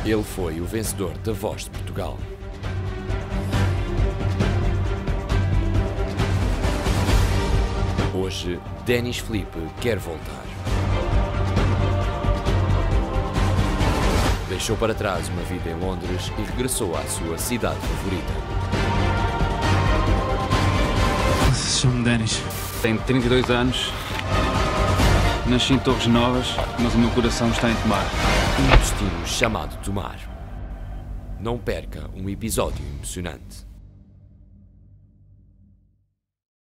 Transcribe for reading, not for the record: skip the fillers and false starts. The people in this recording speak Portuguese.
Ele foi o vencedor da Voz de Portugal. Hoje, Denis Filipe quer voltar. Deixou para trás uma vida em Londres e regressou à sua cidade favorita. Chamo-me Denis. Tenho 32 anos. Nasci em Torres Novas, mas o meu coração está em Tomar. Um destino chamado Tomar. Não perca um episódio emocionante.